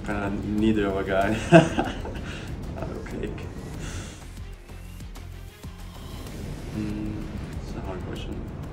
kinda neither of a guy. Cake. It's a hard question.